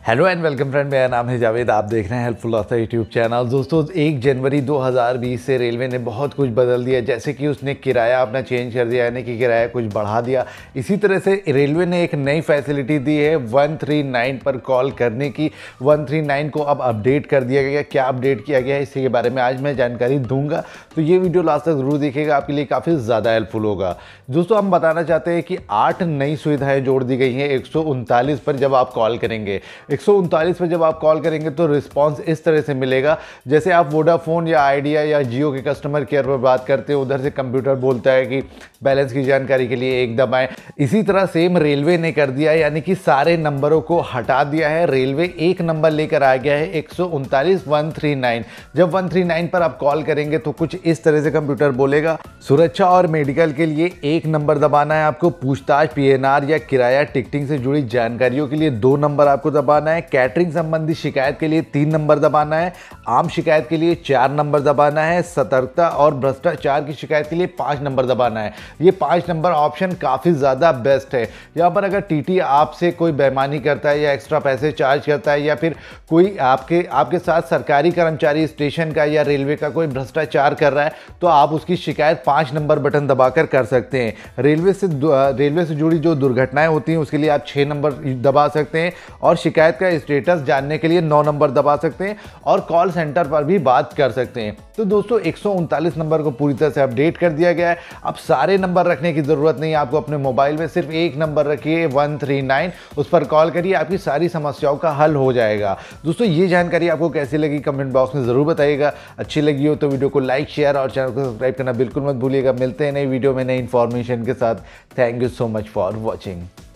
Hello and welcome friend, मेरा नाम है जावेद। आप देख रहे हैं हेल्पफुल ऑथर यूट्यूब चैनल। दोस्तों 1 जनवरी 2020 से रेलवे ने बहुत कुछ बदल दिया, जैसे कि उसने किराया अपना चेंज कर दिया, यानी कि किराया कुछ बढ़ा दिया। इसी तरह से रेलवे ने एक नई फैसिलिटी दी है 139 पर कॉल करने की। 139 को अब अपडेट कर दिया गया। क्या अपडेट किया गया है इसके बारे में आज मैं जानकारी दूंगा, तो ये वीडियो लास्ट तक जरूर देखिएगा, आपके लिए काफ़ी ज़्यादा हेल्पफुल होगा। दोस्तों हम बताना चाहते हैं कि 8 नई सुविधाएँ जोड़ दी गई हैं 139 पर जब आप कॉल करेंगे। 139 पे जब आप कॉल करेंगे तो रिस्पांस इस तरह से मिलेगा, जैसे आप वोडाफोन या आइडिया या जियो के कस्टमर केयर पर बात करते हो, उधर से कंप्यूटर बोलता है कि बैलेंस की जानकारी के लिए 1 दबाएं। इसी तरह सेम रेलवे ने कर दिया है, यानी कि सारे नंबरों को हटा दिया है। रेलवे एक नंबर लेकर आ गया है 139 139। जब 139 पर आप कॉल करेंगे तो कुछ इस तरह से कंप्यूटर बोलेगा। सुरक्षा और मेडिकल के लिए 1 नंबर दबाना है आपको। पूछताछ, PNR या किराया टिकटिंग से जुड़ी जानकारियों के लिए 2 नंबर आपको दबाना है। कैटरिंग संबंधी शिकायत के लिए 3 नंबर दबाना है। आम शिकायत के लिए 4 नंबर दबाना है। सतर्कता और भ्रष्टाचार की शिकायत के लिए 5 नंबर दबाना है। ये 5 नंबर ऑप्शन काफ़ी ज़्यादा बेस्ट है। यहाँ पर अगर टीटी आपसे कोई बेईमानी करता है या एक्स्ट्रा पैसे चार्ज करता है, या फिर कोई आपके साथ सरकारी कर्मचारी स्टेशन का या रेलवे का कोई भ्रष्टाचार कर रहा है, तो आप उसकी शिकायत 5 नंबर बटन दबाकर कर सकते हैं। रेलवे से जुड़ी जो दुर्घटनाएं होती हैं उसके लिए आप 6 नंबर दबा सकते हैं, और शिकायत का स्टेटस जानने के लिए 9 नंबर दबा सकते हैं, और कॉल सेंटर पर भी बात कर सकते हैं। तो दोस्तों 139 नंबर को पूरी तरह से अपडेट कर दिया गया है। अब सारे नंबर रखने की ज़रूरत नहीं है आपको अपने मोबाइल में, सिर्फ एक नंबर रखिए 139, उस पर कॉल करिए, आपकी सारी समस्याओं का हल हो जाएगा। दोस्तों ये जानकारी आपको कैसी लगी कमेंट बॉक्स में ज़रूर बताइएगा। अच्छी लगी हो तो वीडियो को लाइक, शेयर और चैनल को सब्सक्राइब करना बिल्कुल मत भूलिएगा। मिलते हैं नई वीडियो में नई इन्फॉर्मेशन के साथ। Thank you so much for watching.